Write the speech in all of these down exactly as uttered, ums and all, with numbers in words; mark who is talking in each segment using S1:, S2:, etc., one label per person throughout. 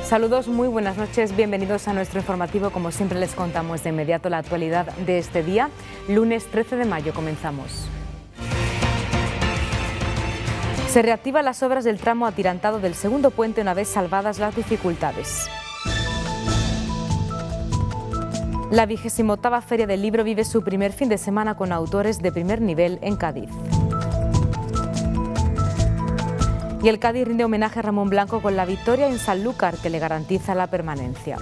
S1: Saludos, muy buenas noches, bienvenidos a nuestro informativo. Como siempre les contamos de inmediato la actualidad de este día. Lunes trece de mayo comenzamos. Se reactivan las obras del tramo atirantado del segundo puente una vez salvadas las dificultades. La vigésima octava Feria del Libro vive su primer fin de semana con autores de primer nivel en Cádiz. Y el Cádiz rinde homenaje a Ramón Blanco con la victoria en Sanlúcar, que le garantiza la permanencia.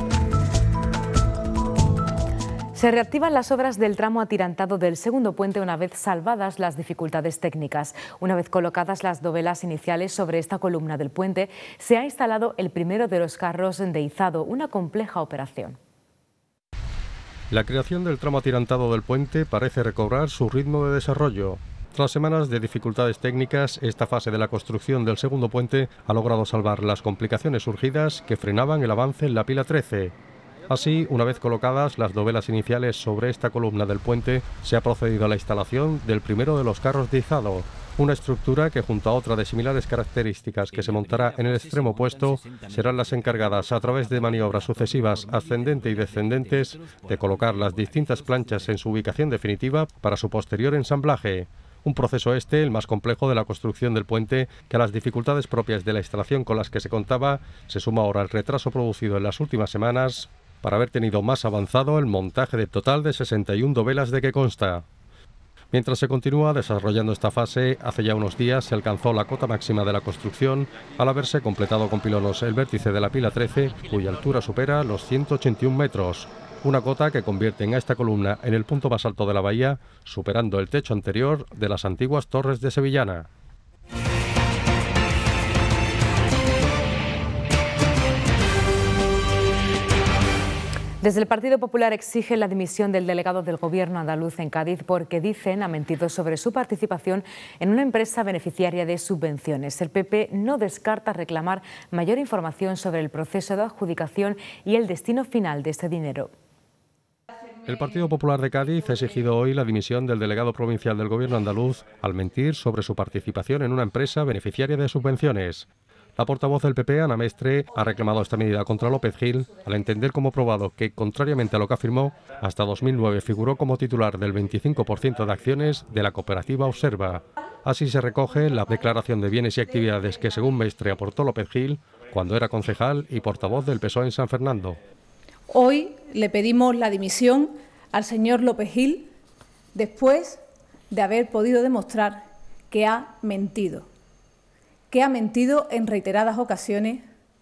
S1: Se reactivan las obras del tramo atirantado del segundo puente una vez salvadas las dificultades técnicas. Una vez colocadas las dovelas iniciales sobre esta columna del puente, se ha instalado el primero de los carros de izado, una compleja operación.
S2: La creación del tramo atirantado del puente parece recobrar su ritmo de desarrollo. Tras semanas de dificultades técnicas, esta fase de la construcción del segundo puente ha logrado salvar las complicaciones surgidas que frenaban el avance en la pila trece. Así, una vez colocadas las dovelas iniciales sobre esta columna del puente, se ha procedido a la instalación del primero de los carros de izado, una estructura que, junto a otra de similares características que se montará en el extremo opuesto, serán las encargadas, a través de maniobras sucesivas ascendente y descendentes, de colocar las distintas planchas en su ubicación definitiva para su posterior ensamblaje. Un proceso este, el más complejo de la construcción del puente, que a las dificultades propias de la instalación con las que se contaba, se suma ahora el retraso producido en las últimas semanas para haber tenido más avanzado el montaje de total de sesenta y una dovelas de que consta. Mientras se continúa desarrollando esta fase, hace ya unos días se alcanzó la cota máxima de la construcción al haberse completado con pilonos el vértice de la pila trece, cuya altura supera los ciento ochenta y un metros. Una cota que convierte a esta columna en el punto más alto de la bahía, superando el techo anterior de las antiguas torres de Sevillana.
S1: Desde el Partido Popular exigen la dimisión del delegado del Gobierno andaluz en Cádiz porque, dicen, ha mentido sobre su participación en una empresa beneficiaria de subvenciones. El P P no descarta reclamar mayor información sobre el proceso de adjudicación y el destino final de este dinero.
S2: El Partido Popular de Cádiz ha exigido hoy la dimisión del delegado provincial del Gobierno andaluz al mentir sobre su participación en una empresa beneficiaria de subvenciones. La portavoz del P P, Ana Mestre, ha reclamado esta medida contra López Gil al entender como probado que, contrariamente a lo que afirmó, hasta dos mil nueve figuró como titular del veinticinco por ciento de acciones de la cooperativa Observa. Así se recoge la declaración de bienes y actividades que, según Mestre, aportó López Gil cuando era concejal y portavoz del P S O E en San Fernando.
S3: Hoy le pedimos la dimisión al señor López Gil después de haber podido demostrar que ha mentido, que ha mentido en reiteradas ocasiones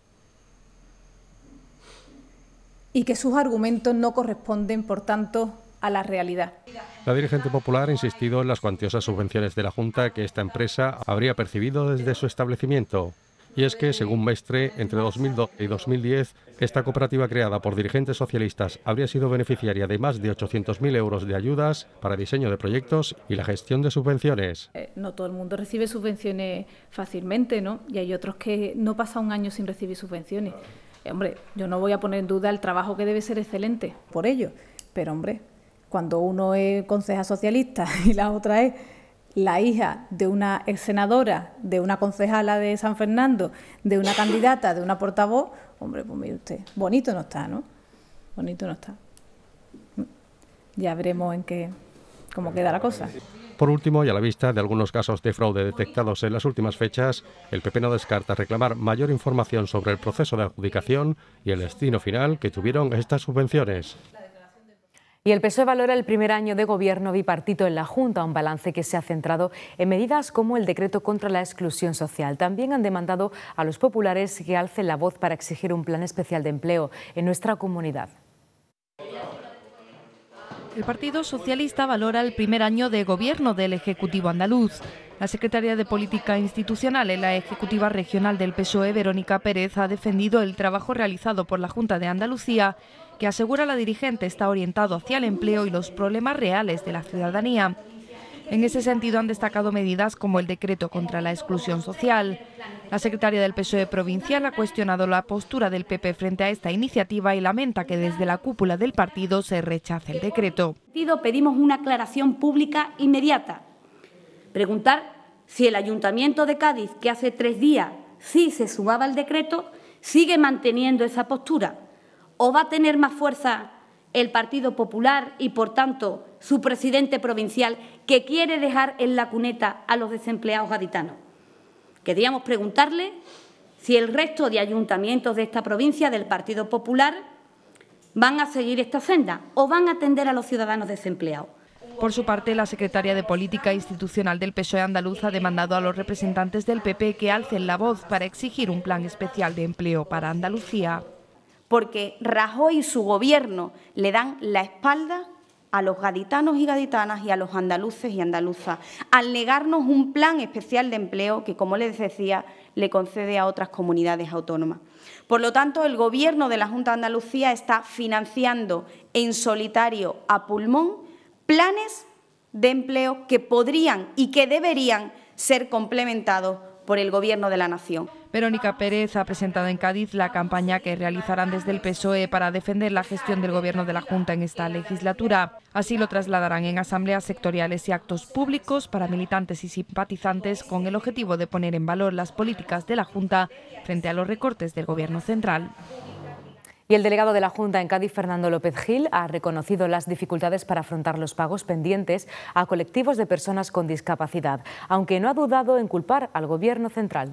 S3: y que sus argumentos no corresponden, por tanto, a la realidad.
S2: La dirigente popular ha insistido en las cuantiosas subvenciones de la Junta que esta empresa habría percibido desde su establecimiento. Y es que, según Mestre, entre dos mil doce y dos mil diez, esta cooperativa creada por dirigentes socialistas habría sido beneficiaria de más de ochocientos mil euros de ayudas para diseño de proyectos y la gestión de subvenciones.
S3: Eh, no todo el mundo recibe subvenciones fácilmente, ¿no? Y hay otros que no pasa un año sin recibir subvenciones. Eh, hombre, yo no voy a poner en duda el trabajo que debe ser excelente por ello, pero, hombre, cuando uno es concejal socialista y la otra es la hija de una ex senadora, de una concejala de San Fernando, de una candidata, de una portavoz, hombre, pues mire usted, bonito no está, ¿no? Bonito no está. Ya veremos en qué, cómo queda la cosa.
S2: Por último, y a la vista de algunos casos de fraude detectados en las últimas fechas, el P P no descarta reclamar mayor información sobre el proceso de adjudicación y el destino final que tuvieron estas subvenciones.
S1: Y el P S O E valora el primer año de gobierno bipartito en la Junta, un balance que se ha centrado en medidas como el decreto contra la exclusión social. También han demandado a los populares que alcen la voz para exigir un plan especial de empleo en nuestra comunidad.
S4: El Partido Socialista valora el primer año de gobierno del Ejecutivo andaluz. La secretaria de Política Institucional en la Ejecutiva Regional del P S O E, Verónica Pérez, ha defendido el trabajo realizado por la Junta de Andalucía, que asegura la dirigente está orientado hacia el empleo y los problemas reales de la ciudadanía. En ese sentido han destacado medidas como el decreto contra la exclusión social. La secretaria del P S O E provincial ha cuestionado la postura del P P frente a esta iniciativa y lamenta que desde la cúpula del partido se rechace el decreto.
S5: Pedimos una aclaración pública inmediata. Preguntar si el Ayuntamiento de Cádiz, que hace tres días sí se sumaba al decreto, ¿Sigue manteniendo esa postura o va a tener más fuerza el Partido Popular y, por tanto, su presidente provincial, que quiere dejar en la cuneta a los desempleados gaditanos? Queríamos preguntarle si el resto de ayuntamientos de esta provincia del Partido Popular van a seguir esta senda o van a atender a los ciudadanos desempleados.
S4: Por su parte, la secretaria de Política Institucional del P S O E andaluz ha demandado a los representantes del P P que alcen la voz para exigir un plan especial de empleo para Andalucía.
S6: Porque Rajoy y su gobierno le dan la espalda a los gaditanos y gaditanas y a los andaluces y andaluzas, al negarnos un plan especial de empleo que, como les decía, le concede a otras comunidades autónomas. Por lo tanto, el Gobierno de la Junta de Andalucía está financiando en solitario a pulmón planes de empleo que podrían y que deberían ser complementados por el Gobierno de la Nación.
S4: Verónica Pérez ha presentado en Cádiz la campaña que realizarán desde el P S O E para defender la gestión del Gobierno de la Junta en esta legislatura. Así lo trasladarán en asambleas sectoriales y actos públicos para militantes y simpatizantes con el objetivo de poner en valor las políticas de la Junta frente a los recortes del Gobierno central.
S1: Y el delegado de la Junta en Cádiz, Fernando López Gil, ha reconocido las dificultades para afrontar los pagos pendientes a colectivos de personas con discapacidad, aunque no ha dudado en culpar al Gobierno central.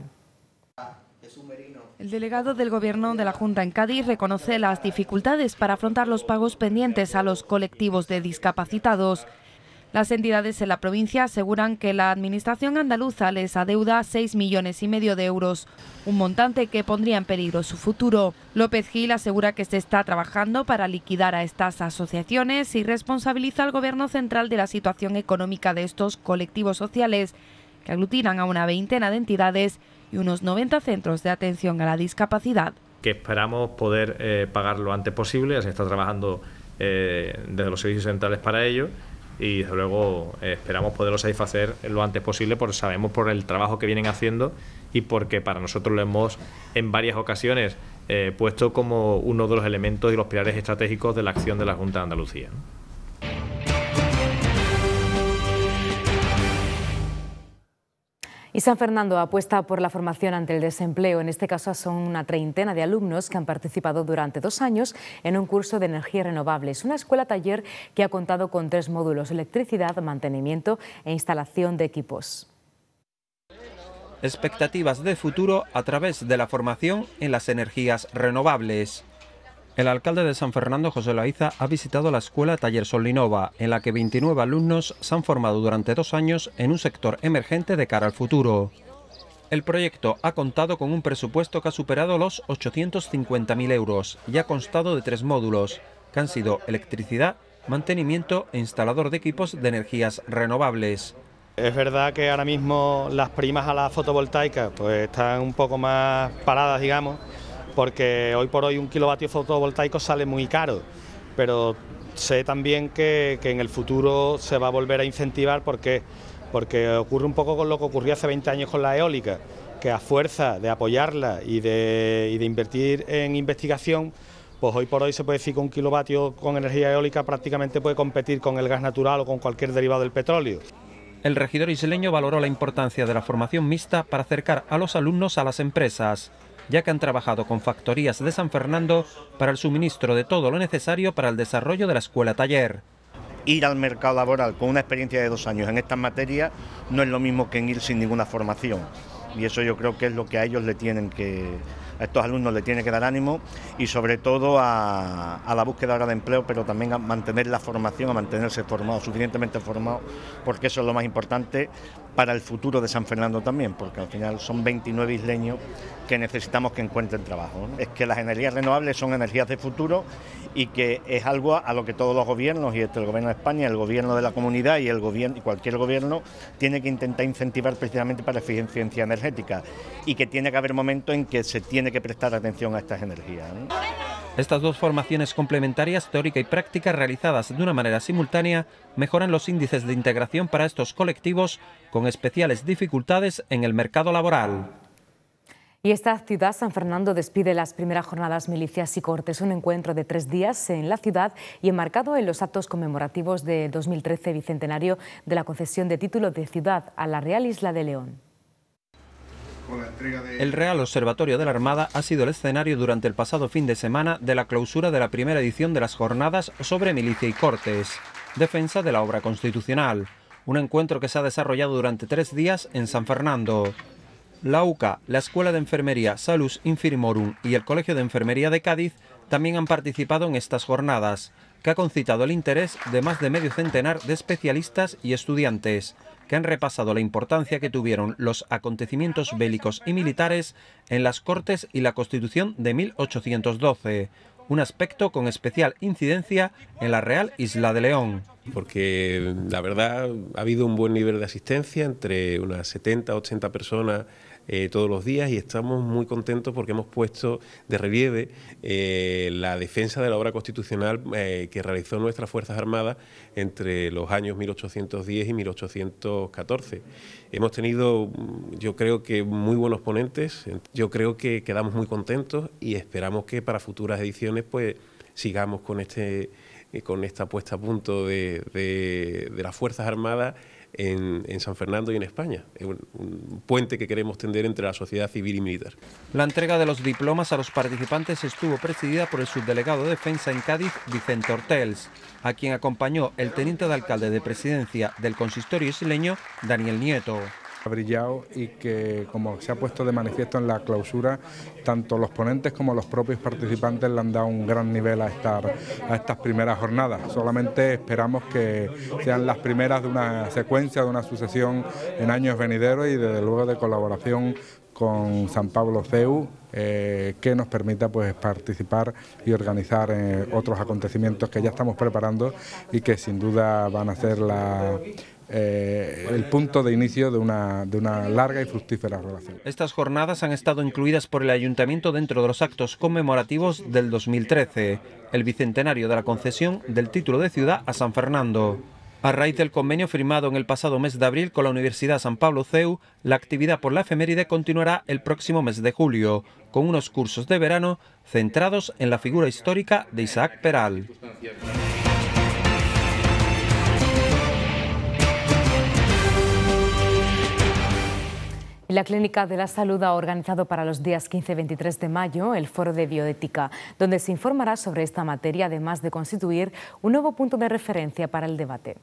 S4: El delegado del Gobierno de la Junta en Cádiz reconoce las dificultades para afrontar los pagos pendientes a los colectivos de discapacitados. Las entidades en la provincia aseguran que la Administración andaluza les adeuda seis millones y medio de euros, un montante que pondría en peligro su futuro. López Gil asegura que se está trabajando para liquidar a estas asociaciones y responsabiliza al Gobierno central de la situación económica de estos colectivos sociales, que aglutinan a una veintena de entidades y unos noventa centros de atención a la discapacidad.
S7: Que esperamos poder eh, pagar lo antes posible, ya se está trabajando eh, desde los servicios centrales para ello. Y desde luego eh, esperamos poderlo satisfacer lo antes posible, porque sabemos por el trabajo que vienen haciendo y porque para nosotros lo hemos en varias ocasiones eh, puesto como uno de los elementos y los pilares estratégicos de la acción de la Junta de Andalucía, ¿no?
S1: Y San Fernando apuesta por la formación ante el desempleo. En este caso son una treintena de alumnos que han participado durante dos años en un curso de energías renovables, una escuela taller que ha contado con tres módulos: electricidad, mantenimiento e instalación de equipos.
S8: Expectativas de futuro a través de la formación en las energías renovables. El alcalde de San Fernando, José Loaiza, ha visitado la escuela Taller Solinova, en la que veintinueve alumnos se han formado durante dos años en un sector emergente de cara al futuro. El proyecto ha contado con un presupuesto que ha superado los ochocientos cincuenta mil euros y ha constado de tres módulos, que han sido electricidad, mantenimiento e instalador de equipos de energías renovables.
S9: Es verdad que ahora mismo las primas a la fotovoltaica pues están un poco más paradas, digamos, porque hoy por hoy un kilovatio fotovoltaico sale muy caro, pero sé también que, que en el futuro se va a volver a incentivar porque, porque ocurre un poco con lo que ocurrió hace veinte años con la eólica, que a fuerza de apoyarla y de, y de invertir en investigación, pues hoy por hoy se puede decir que un kilovatio con energía eólica prácticamente puede competir con el gas natural o con cualquier derivado del petróleo.
S8: El regidor isleño valoró la importancia de la formación mixta para acercar a los alumnos a las empresas, ya que han trabajado con factorías de San Fernando para el suministro de todo lo necesario para el desarrollo de la escuela taller.
S10: Ir al mercado laboral con una experiencia de dos años en estas materias no es lo mismo que en ir sin ninguna formación, y eso yo creo que es lo que a ellos le tienen que, a estos alumnos le tiene que dar ánimo, y sobre todo a, a la búsqueda ahora de empleo, pero también a mantener la formación, a mantenerse formados, suficientemente formados, porque eso es lo más importante para el futuro de San Fernando también, porque al final son veintinueve isleños que necesitamos que encuentren trabajo, ¿no? Es que las energías renovables son energías de futuro y que es algo a lo que todos los gobiernos, y este el gobierno de España, el gobierno de la comunidad y el gobierno y cualquier gobierno tiene que intentar incentivar precisamente para la eficiencia energética, y que tiene que haber momentos en que se tiene que prestar atención a estas energías, ¿no?
S8: Estas dos formaciones complementarias, teórica y práctica, realizadas de una manera simultánea, mejoran los índices de integración para estos colectivos con especiales dificultades en el mercado laboral.
S1: Y esta ciudad, San Fernando, despide las primeras jornadas Milicias y Cortes, un encuentro de tres días en la ciudad y enmarcado en los actos conmemorativos del dos mil trece bicentenario de la concesión de título de ciudad a la Real Isla de León.
S8: El Real Observatorio de la Armada ha sido el escenario durante el pasado fin de semana de la clausura de la primera edición de las jornadas sobre milicia y cortes, defensa de la obra constitucional, un encuentro que se ha desarrollado durante tres días en San Fernando. La U C A, la Escuela de Enfermería Salus Infirmorum y el Colegio de Enfermería de Cádiz también han participado en estas jornadas, que ha concitado el interés de más de medio centenar de especialistas y estudiantes, que han repasado la importancia que tuvieron los acontecimientos bélicos y militares en las Cortes y la Constitución de mil ochocientos doce, un aspecto con especial incidencia en la Real Isla de León.
S11: Porque la verdad ha habido un buen nivel de asistencia, entre unas setenta, ochenta personas eh, todos los días, y estamos muy contentos porque hemos puesto de relieve eh, la defensa de la obra constitucional eh, que realizó nuestras Fuerzas Armadas entre los años mil ochocientos diez y mil ochocientos catorce. Hemos tenido, yo creo que muy buenos ponentes, yo creo que quedamos muy contentos y esperamos que para futuras ediciones pues sigamos con este con esta puesta a punto de, de, de las Fuerzas Armadas en, en San Fernando y en España. Es un, un puente que queremos tender entre la sociedad civil y militar.
S8: La entrega de los diplomas a los participantes estuvo presidida por el subdelegado de Defensa en Cádiz, Vicente Hortels, a quien acompañó el teniente de alcalde de Presidencia del Consistorio isleño, Daniel Nieto.
S12: Ha brillado y que, como se ha puesto de manifiesto en la clausura, tanto los ponentes como los propios participantes le han dado un gran nivel a, estar, a estas primeras jornadas. Solamente esperamos que sean las primeras de una secuencia, de una sucesión en años venideros y desde luego de colaboración con San Pablo C E U, eh, que nos permita pues participar y organizar eh, otros acontecimientos que ya estamos preparando y que sin duda van a ser la... Eh, el punto de inicio de una, de una larga y fructífera relación.
S8: Estas jornadas han estado incluidas por el Ayuntamiento dentro de los actos conmemorativos del dos mil trece, el bicentenario de la concesión del título de ciudad a San Fernando. A raíz del convenio firmado en el pasado mes de abril con la Universidad San Pablo C E U, la actividad por la efeméride continuará el próximo mes de julio, con unos cursos de verano centrados en la figura histórica de Isaac Peral.
S1: La Clínica de la Salud ha organizado para los días quince y veintitrés de mayo el Foro de Bioética, donde se informará sobre esta materia, además de constituir un nuevo punto de referencia para el debate.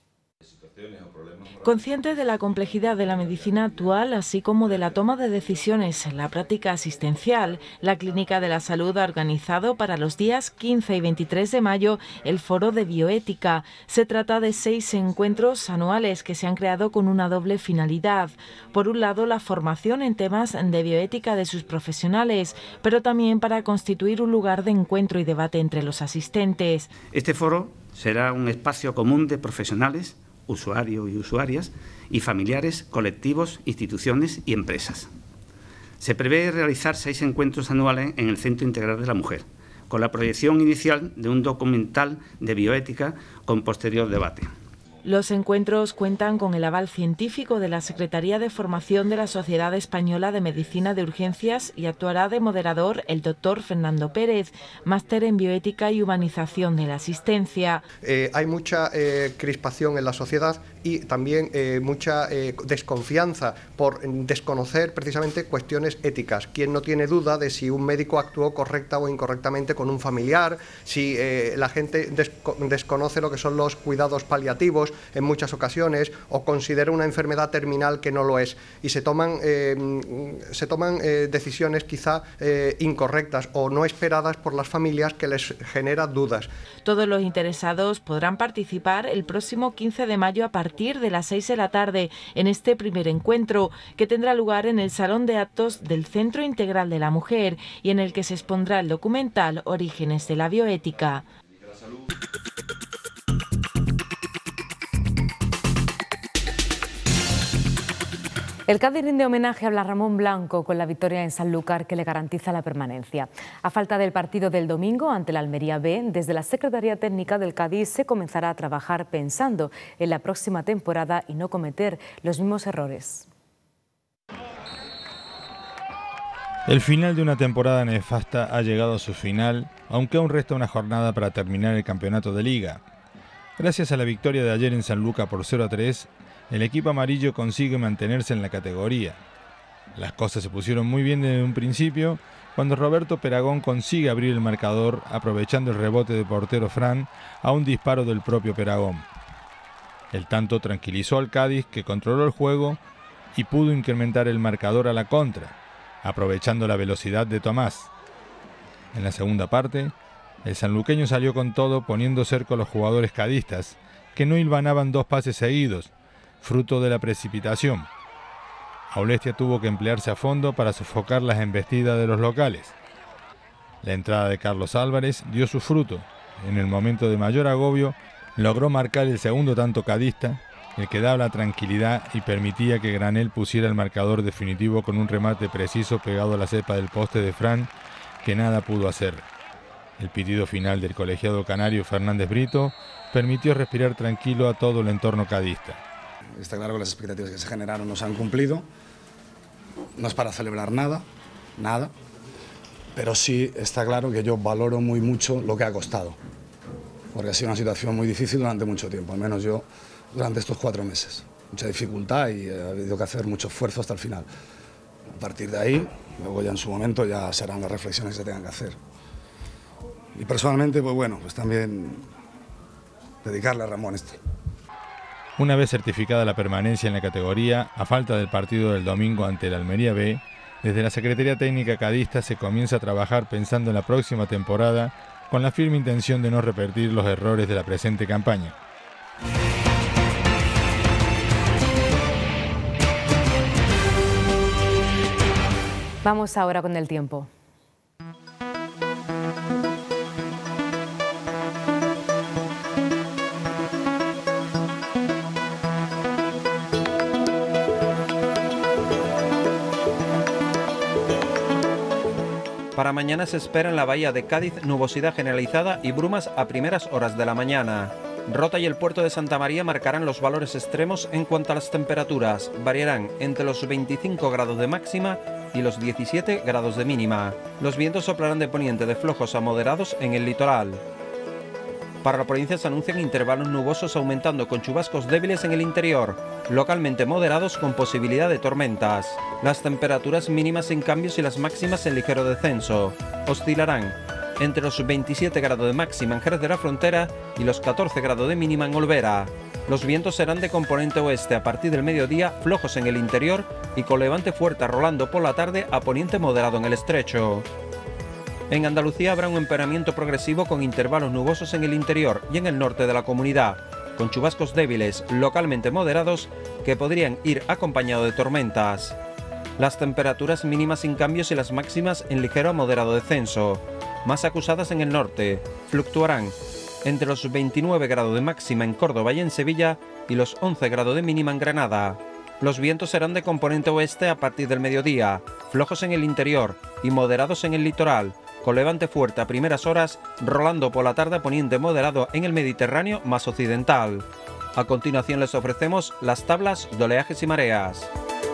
S13: Consciente de la complejidad de la medicina actual, así como de la toma de decisiones en la práctica asistencial, la Clínica de la Salud ha organizado para los días quince y veintitrés de mayo el Foro de Bioética. Se trata de seis encuentros anuales que se han creado con una doble finalidad. Por un lado, la formación en temas de bioética de sus profesionales, pero también para constituir un lugar de encuentro y debate entre los asistentes.
S14: Este foro será un espacio común de profesionales, usuarios y usuarias, y familiares, colectivos, instituciones y empresas. Se prevé realizar seis encuentros anuales en el Centro Integral de la Mujer, con la proyección inicial de un documental de bioética con posterior debate.
S13: Los encuentros cuentan con el aval científico de la Secretaría de Formación de la Sociedad Española de Medicina de Urgencias y actuará de moderador el doctor Fernando Pérez, máster en bioética y humanización de la asistencia.
S15: Eh, hay mucha eh, crispación en la sociedad y también eh, mucha eh, desconfianza por desconocer precisamente cuestiones éticas. ¿Quién no tiene duda de si un médico actuó correcta o incorrectamente con un familiar? Si eh, la gente desco desconoce lo que son los cuidados paliativos en muchas ocasiones, o considera una enfermedad terminal que no lo es, y se toman, eh, se toman eh, decisiones quizá eh, incorrectas o no esperadas por las familias, que les genera dudas.
S13: Todos los interesados podrán participar el próximo quince de mayo a partir de las seis de la tarde en este primer encuentro, que tendrá lugar en el Salón de Actos del Centro Integral de la Mujer y en el que se expondrá el documental Orígenes de la Bioética.
S1: El Cádiz rinde homenaje a Blas Ramón Blanco con la victoria en Sanlúcar, que le garantiza la permanencia. A falta del partido del domingo ante la Almería B, desde la Secretaría Técnica del Cádiz se comenzará a trabajar pensando en la próxima temporada y no cometer los mismos errores.
S16: El final de una temporada nefasta ha llegado a su final, aunque aún resta una jornada para terminar el campeonato de Liga. Gracias a la victoria de ayer en Sanlúcar por cero a tres, el equipo amarillo consigue mantenerse en la categoría. Las cosas se pusieron muy bien desde un principio, cuando Roberto Peragón consigue abrir el marcador aprovechando el rebote de portero Fran a un disparo del propio Peragón. El tanto tranquilizó al Cádiz, que controló el juego y pudo incrementar el marcador a la contra, aprovechando la velocidad de Tomás. En la segunda parte, el sanluqueño salió con todo, poniendo cerco a los jugadores cadistas, que no hilvanaban dos pases seguidos, fruto de la precipitación. Aulestia tuvo que emplearse a fondo para sofocar las embestidas de los locales. La entrada de Carlos Álvarez dio su fruto. En el momento de mayor agobio, logró marcar el segundo tanto cadista, el que daba la tranquilidad y permitía que Granel pusiera el marcador definitivo con un remate preciso pegado a la cepa del poste de Fran, que nada pudo hacer. El pitido final del colegiado canario Fernández Brito permitió respirar tranquilo a todo el entorno cadista.
S17: Está claro que las expectativas que se generaron no se han cumplido. No es para celebrar nada, nada, pero sí está claro que yo valoro muy mucho lo que ha costado, porque ha sido una situación muy difícil durante mucho tiempo, al menos yo durante estos cuatro meses. Mucha dificultad y ha habido que hacer mucho esfuerzo hasta el final. A partir de ahí, luego ya en su momento ya serán las reflexiones que se tengan que hacer. Y personalmente, pues bueno, pues también dedicarle a Ramón esto.
S16: Una vez certificada la permanencia en la categoría, a falta del partido del domingo ante el Almería B, desde la Secretaría Técnica cadista se comienza a trabajar pensando en la próxima temporada con la firme intención de no repetir los errores de la presente campaña.
S1: Vamos ahora con el tiempo.
S8: Para mañana se espera en la bahía de Cádiz nubosidad generalizada y brumas a primeras horas de la mañana. Rota y el puerto de Santa María marcarán los valores extremos en cuanto a las temperaturas. Variarán entre los veinticinco grados de máxima y los diecisiete grados de mínima. Los vientos soplarán de poniente de flojos a moderados en el litoral. Para la provincia se anuncian intervalos nubosos aumentando con chubascos débiles en el interior, localmente moderados con posibilidad de tormentas. Las temperaturas mínimas sin cambios y las máximas en ligero descenso. Oscilarán entre los veintisiete grados de máxima en Jerez de la Frontera y los catorce grados de mínima en Olvera. Los vientos serán de componente oeste a partir del mediodía, flojos en el interior y con levante fuerte rolando por la tarde a poniente moderado en el estrecho. En Andalucía habrá un empeoramiento progresivo con intervalos nubosos en el interior y en el norte de la comunidad, con chubascos débiles, localmente moderados, que podrían ir acompañados de tormentas. Las temperaturas mínimas sin cambios y las máximas en ligero a moderado descenso, más acusadas en el norte, fluctuarán entre los veintinueve grados de máxima en Córdoba y en Sevilla y los once grados de mínima en Granada. Los vientos serán de componente oeste a partir del mediodía, flojos en el interior y moderados en el litoral, con levante fuerte a primeras horas, rolando por la tarde a poniente moderado en el Mediterráneo más occidental. A continuación les ofrecemos las tablas de oleajes y mareas.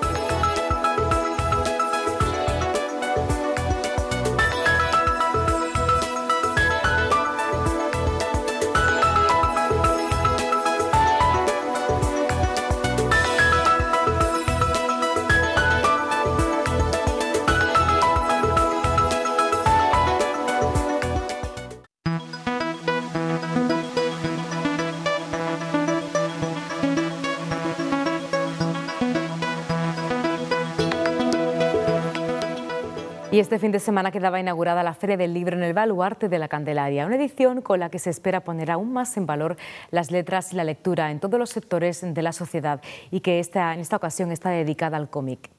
S1: Y este fin de semana quedaba inaugurada la Feria del Libro en el Baluarte de la Candelaria, una edición con la que se espera poner aún más en valor las letras y la lectura en todos los sectores de la sociedad y que esta, en esta ocasión está dedicada al cómic.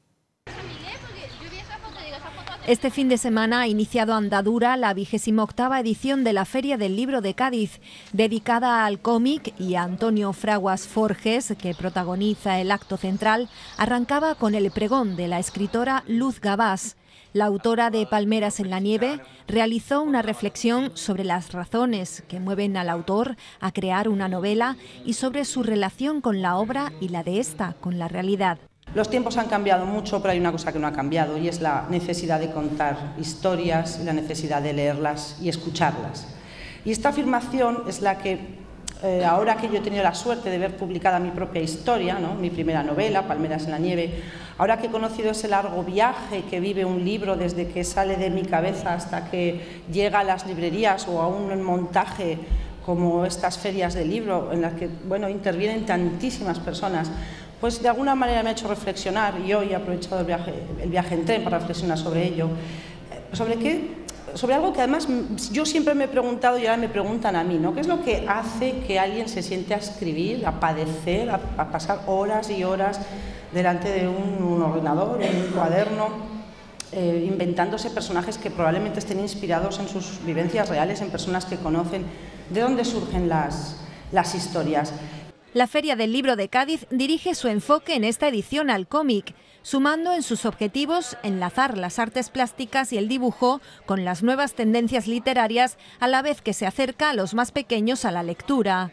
S18: Este fin de semana ha iniciado andadura la vigésima octava edición de la Feria del Libro de Cádiz, dedicada al cómic, y a Antonio Fraguas Forges, que protagoniza el acto central, arrancaba con el pregón de la escritora Luz Gabás. La autora de Palmeras en la nieve realizó una reflexión sobre las razones que mueven al autor a crear una novela y sobre su relación con la obra y la de esta con la realidad.
S19: Los tiempos han cambiado mucho, pero hay una cosa que no ha cambiado y es la necesidad de contar historias y la necesidad de leerlas y escucharlas. Y esta afirmación es la que Eh, ahora que yo he tenido la suerte de ver publicada mi propia historia, ¿no? Mi primera novela, Palmeras en la nieve, ahora que he conocido ese largo viaje que vive un libro desde que sale de mi cabeza hasta que llega a las librerías o a un montaje como estas ferias de libro en las que, bueno, intervienen tantísimas personas, pues de alguna manera me ha hecho reflexionar, y hoy he aprovechado el viaje, el viaje en tren para reflexionar sobre ello. ¿Sobre qué? Sobre algo que además yo siempre me he preguntado y ahora me preguntan a mí, ¿no? ¿Qué es lo que hace que alguien se siente a escribir, a padecer, a, a pasar horas y horas delante de un, un ordenador, en un cuaderno, eh, inventándose personajes que probablemente estén inspirados en sus vivencias reales, en personas que conocen? ¿De dónde surgen las, las historias?
S18: La Feria del Libro de Cádiz dirige su enfoque en esta edición al cómic, sumando en sus objetivos enlazar las artes plásticas y el dibujo con las nuevas tendencias literarias, a la vez que se acerca a los más pequeños a la lectura.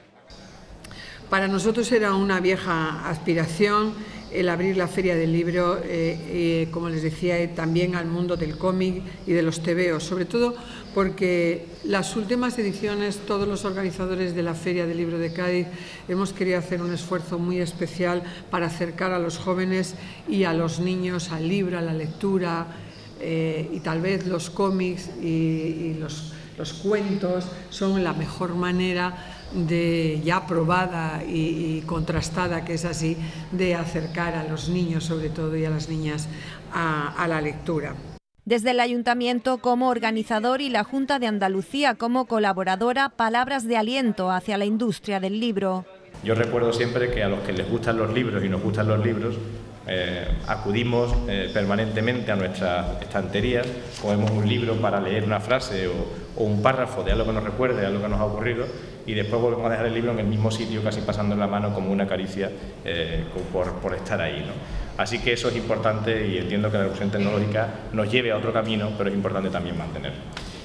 S20: Para nosotros era una vieja aspiración el abrir la Feria del Libro, eh, eh, como les decía, eh, también al mundo del cómic y de los tebeos, sobre todo porque las últimas ediciones, todos los organizadores de la Feria del Libro de Cádiz hemos querido hacer un esfuerzo muy especial para acercar a los jóvenes y a los niños al libro, a la lectura, eh, y tal vez los cómics y, y los, los cuentos son la mejor manera de, ya probada y, y contrastada, que es así, de acercar a los niños sobre todo y a las niñas a, a la lectura.
S18: Desde el Ayuntamiento como organizador y la Junta de Andalucía como colaboradora, palabras de aliento hacia la industria del libro.
S7: Yo recuerdo siempre que a los que les gustan los libros y nos gustan los libros, eh, acudimos eh, permanentemente a nuestras estanterías, cogemos un libro para leer una frase o, o un párrafo de algo que nos recuerde, algo que nos ha ocurrido, y después volvemos a dejar el libro en el mismo sitio, casi pasando en la mano como una caricia, eh, por, por estar ahí, ¿no? Así que eso es importante y entiendo que la evolución tecnológica nos lleve a otro camino, pero es importante también mantenerlo.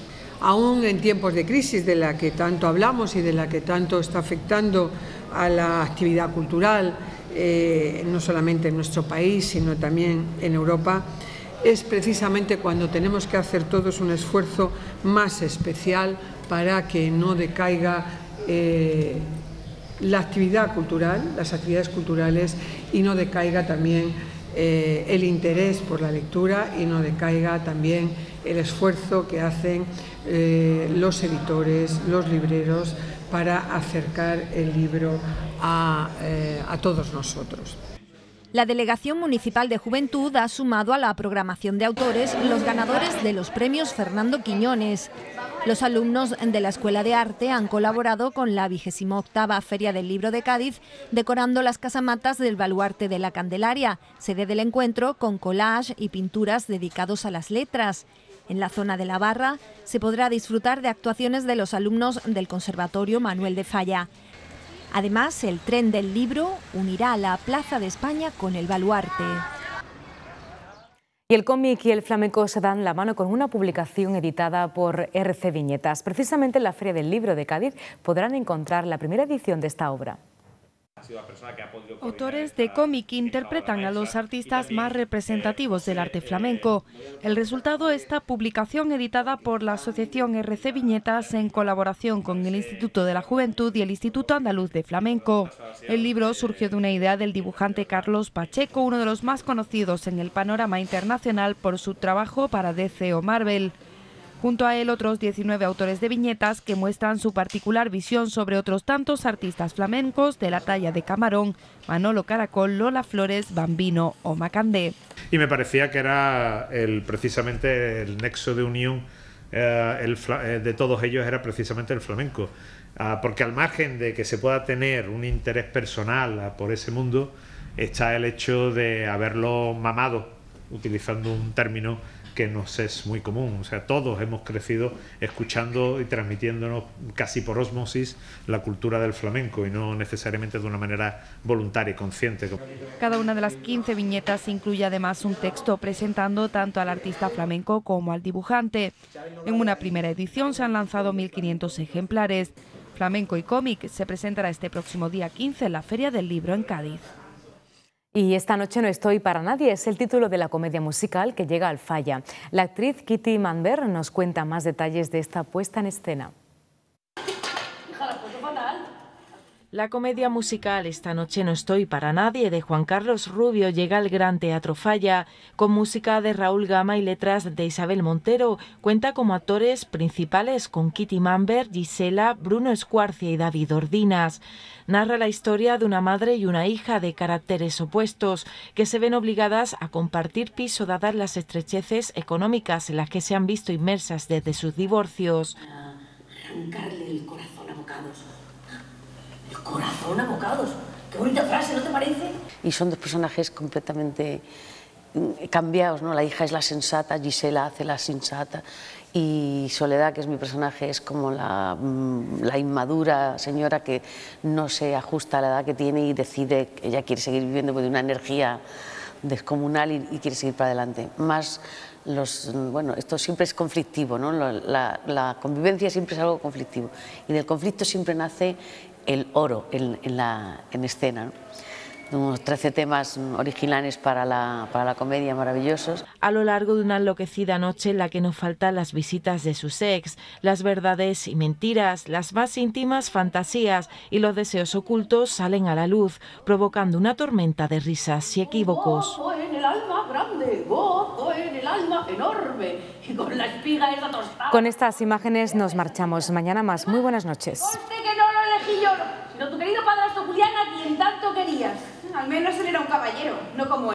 S20: Aún en tiempos de crisis de la que tanto hablamos y de la que tanto está afectando a la actividad cultural, eh, no solamente en nuestro país, sino también en Europa, es precisamente cuando tenemos que hacer todos un esfuerzo más especial para que no decaiga eh, la actividad cultural, las actividades culturales, y no decaiga también eh, el interés por la lectura, y no decaiga también el esfuerzo que hacen eh, los editores, los libreros, para acercar el libro a, eh, a todos nosotros.
S18: La Delegación Municipal de Juventud ha sumado a la programación de autores los ganadores de los premios Fernando Quiñones. Los alumnos de la Escuela de Arte han colaborado con la vigésima octava Feria del Libro de Cádiz, decorando las casamatas del Baluarte de la Candelaria, sede del encuentro, con collage y pinturas dedicados a las letras. En la zona de la Barra se podrá disfrutar de actuaciones de los alumnos del Conservatorio Manuel de Falla. Además, el tren del libro unirá la Plaza de España con el Baluarte.
S1: Y el cómic y el flamenco se dan la mano con una publicación editada por R C Viñetas. Precisamente en la Feria del Libro de Cádiz podrán encontrar la primera edición de esta obra.
S4: Autores de cómic interpretan a los artistas más representativos del arte flamenco. El resultado, esta publicación editada por la Asociación R C Viñetas en colaboración con el Instituto de la Juventud y el Instituto Andaluz de Flamenco. El libro surgió de una idea del dibujante Carlos Pacheco, uno de los más conocidos en el panorama internacional por su trabajo para D C o Marvel. Junto a él, otros diecinueve autores de viñetas que muestran su particular visión sobre otros tantos artistas flamencos de la talla de Camarón, Manolo Caracol, Lola Flores, Bambino o Macandé.
S21: Y me parecía que era el, precisamente el nexo de unión eh, el, eh, de todos ellos era precisamente el flamenco. Ah, porque al margen de que se pueda tener un interés personal ah, por ese mundo, está el hecho de haberlo mamado, utilizando un término que nos es muy común. O sea, todos hemos crecido escuchando y transmitiéndonos casi por ósmosis la cultura del flamenco, y no necesariamente de una manera voluntaria y consciente.
S4: Cada una de las quince viñetas incluye además un texto presentando tanto al artista flamenco como al dibujante. En una primera edición se han lanzado mil quinientos ejemplares. Flamenco y cómic se presentará este próximo día quince en la Feria del Libro en Cádiz.
S1: Y esta noche no estoy para nadie es el título de la comedia musical que llega al Falla. La actriz Kitty Manver nos cuenta más detalles de esta puesta en escena.
S22: Hija, la foto fatal.
S13: La comedia musical Esta noche no estoy para nadie de Juan Carlos Rubio llega al Gran Teatro Falla, con música de Raúl Gama y letras de Isabel Montero. Cuenta como actores principales con Kitty Mamber, Gisela, Bruno Escuarcia y David Ordinas. Narra la historia de una madre y una hija de caracteres opuestos que se ven obligadas a compartir piso dadas las estrecheces económicas en las que se han visto inmersas desde sus divorcios.
S3: Arrancarle el corazón a bocados. El corazón a bocados. Qué bonita frase, ¿no te parece?
S22: Y son dos personajes completamente cambiados, ¿no? La hija es la sensata, Gisela hace la sensata, y Soledad, que es mi personaje, es como la, la inmadura señora que no se ajusta a la edad que tiene y decide que ella quiere seguir viviendo de una energía descomunal y, y quiere seguir para adelante. Más los, bueno, esto siempre es conflictivo, ¿no? La, la convivencia siempre es algo conflictivo y del conflicto siempre nace el oro en, en, la, en escena, ¿no? Unos trece temas originales para la, para la comedia maravillosos.
S13: A lo largo de una enloquecida noche en la que no faltan las visitas de sus ex, las verdades y mentiras, las más íntimas fantasías y los deseos ocultos salen a la luz, provocando una tormenta de risas y equívocos.
S3: Gozo en el alma grande, gozo en el alma enorme y con la espiga esa tostada.
S1: Con estas imágenes nos marchamos. Mañana más. Muy buenas noches.
S3: Conste que no lo elegí yo, sino tu querido padrastro Julián, a quien tanto querías. Al menos él era un caballero, no como él.